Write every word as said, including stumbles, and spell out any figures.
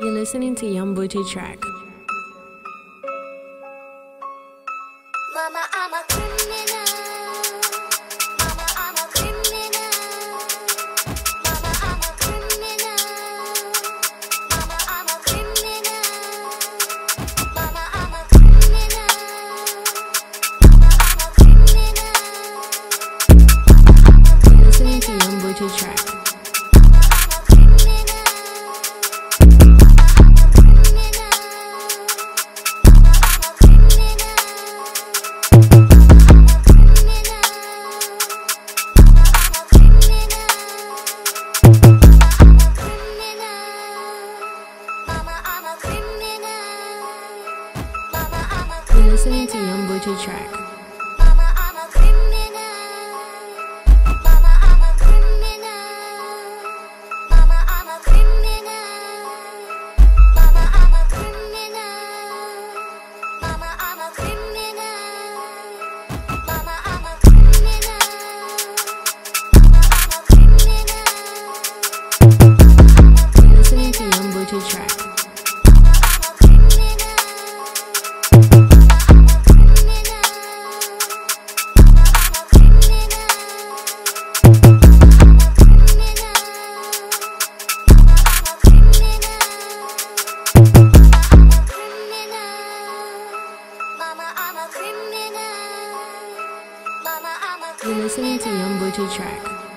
You're listening to YoungBuche track. Mama, I'm a criminal. Mama, I'm a criminal. Mama, I'm a criminal. Mama, I'm a criminal. Mama, I'm a criminal. Mama, I'm a criminal. You're listening to YoungBuche track. You're listening to YoungBuche track. Mama, I'm a criminal. Mama, I'm a criminal. Mama, I'm a criminal. Mama, I'm a criminal. Mama, I'm a criminal. Mama, I'm a criminal. Mama, I'm a criminal. You're listening to YoungBuche track. You're listening to YoungBuche track.